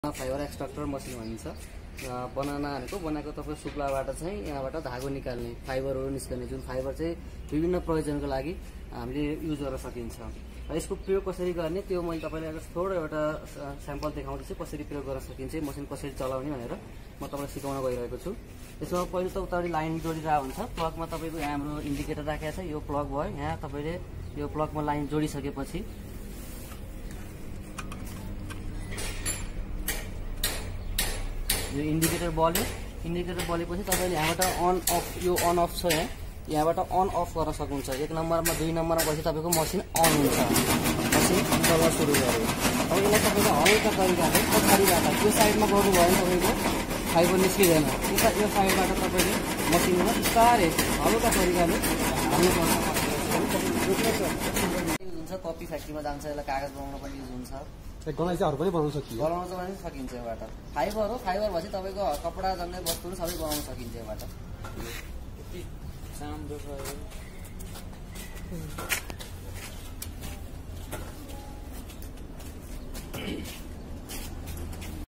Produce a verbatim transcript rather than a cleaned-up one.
Fibre extractor machine भनिन्छ। Banana भनेको बनाएको तपाईँ सुक्लाबाट चाहिँ यहाँबाट धागो निकाल्ने फाइबरहरू निस्कने, जुन फाइबर चाहिँ विभिन्न प्रयोजनको लागि हामीले युज गर्न सकिन्छ। र यसको प्रयोग कसरी गर्ने त्यो मैले तपाईँलाई थोरै एउटा स्याम्पल देखाउँदैछु, कसरी प्रयोग गर्न सकिन्छ, मसिन कसरी चलाउने भनेर म तपाईँलाई सिकाउन गइरहेको छु। यसमा पहिलो त उतापट्टि लाइन जोडिरहेको हुन्छ। प्लगमा तपाईँको यहाँ हाम्रो इन्डिकेटर राखेको छ, यो प्लग भयो। यहाँ तपाईँले यो प्लगमा लाइन जोडिसकेपछि यो इन्डिकेटर बल्यो। इन्डिकेटर बलेपछि तपाईँले यहाँबाट अन अफ, यो अन अफ छ, यहाँ यहाँबाट अन अफ गर्न सक्नुहुन्छ। एक नम्बरमा दुई नम्बरमा भएपछि तपाईँको मसिन अन हुन्छ, मसिन चल्न सुरु गर्यो। अब यसलाई तपाईँले हल्का तरिकाले पछाडिबाट त्यो साइडमा गर्नुभयो भने तपाईँको फाइबर निस्किँदैन। उता यो साइडबाट तपाईँले मसिनमा बिस्तारै हल्का तरिकाले हाल्नुपर्छ। युज हुन्छ, कपी फ्याक्ट्रीमा जान्छ, यसलाई कागज बनाउन पनि युज हुन्छ, गलैँचाहरू पनि बनाउन सकिन्छ, बनाउन पनि सकिन्छ। योबाट फाइबर हो, फाइबर भएपछि तपाईँको कपडा जन्ने वस्तुहरू सबै बनाउन सकिन्छ योबाट।